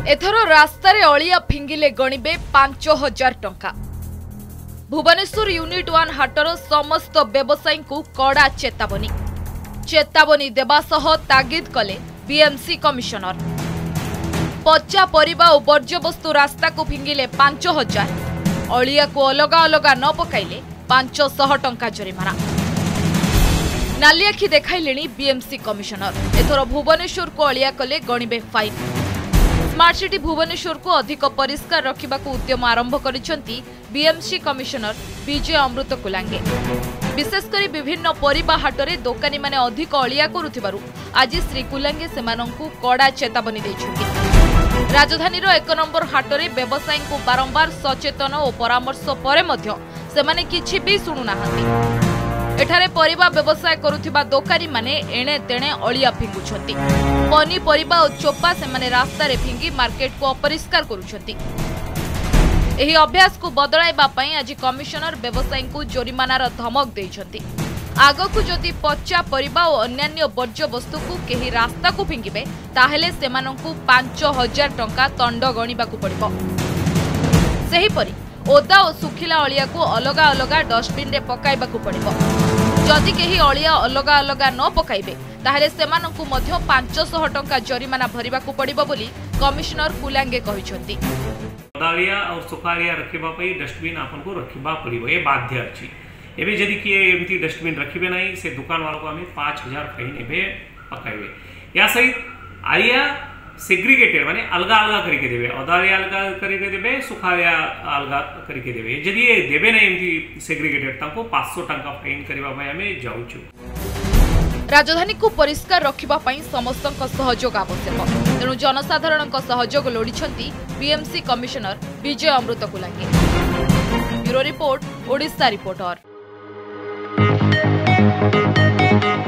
एथर रास्तार अलिया फिंगिले गणिबे 5000 टंका। भुवनेश्वर यूनिट 1 हाटर समस्त व्यवसायी को कड़ा चेतावनी देवा सह तागिद कले बीएमसी कमिशनर। पचा परिबा और वर्ज्यवस्तु रास्ता को फिंगिले 5000, अलिया को अलगा अलगा न पकाइले 500 टंका जरिमाना। नाली आखि देखाइले बीएमसी कमिशनर। एथर भुवनेश्वर को अलिया कले गणिबे फाइन। स्मार्ट सिटी भुवनेश्वर को अधिक परिष्कार रखा उद्यम आरंभ करिसेंती बीएमसी कमिशनर विजय अमृत कुलांगे। विशेषकर विभिन्न परिबा हाटरे दोकानी माने अधिक अलिया करुथिबारु आज श्री कुलांगे सेमानंकु कड़ा चेतावनी दैछथि। राजधानी 1 नंबर हाटरे व्यवसायी को बारंबार सचेतन और परामर्श परे मध्य सेमाने किछि भी सुनुनाहांती। एठारे परिबा व्यवसाय करुथिबा दोकानी माने एणे तेणे अलिया फिंगुछंती। पनीपरिबा और चोपा सेमाने रास्ता रे फिंगी मार्केट को अपरिष्कार करुछंती। एही अभ्यास को बदलाइबा पई आज कमिशनर व्यवसायी को जोरिमानार धमक दैछंती। आगकु जदि पच्चा परिबा और अन्यान्य वर्ज्य वस्तु को केही रास्ता को फिंगिबे ताहेले सेमानंकु 5000 टंका दंड गणिबाकु पड़िबो। सेहीपरि ओदा और सुखिला अलिया को अलगा अलगा डस्टबिन रे पकाइबाकु पड़िबो। जदि केही अलिया अलगा अलगा न पकाइबे ताहेले सेमानंकु मध्य 500 टंका जरिमाना भरिबाकु पड़िबो बोली कमिशनर कुलांगे कहिसंती। ओदालिया और सुखालिया रखिबा पई डस्टबिन आपन को रखिबा पड़िबो, ए बाध्य अछि। एबे जदि किए एमती डस्टबिन रखिबे नहीं से दुकान वालों को हमें 5000 फाइन एबे पकाइबे। या सहित आलिया सेग्रीगेटेड माने अलगा अलगा करके देबे, ओदालिया अलगा करके देबे, सुखालिया अलगा करके देबे। जदि ये देबे नहीं एमती सेग्रीगेटेड ताको 500 टंका फाइन करबा पई हमें जाउछु। राजधानी को परिष्कार रखिबा पई समस्तक सहयोग आवश्यक। तेणु जनसाधारण सहयोग लोड़िछंती BMC commissioner Vijay Amrit Kulange. Bureau report, Odisha reporter.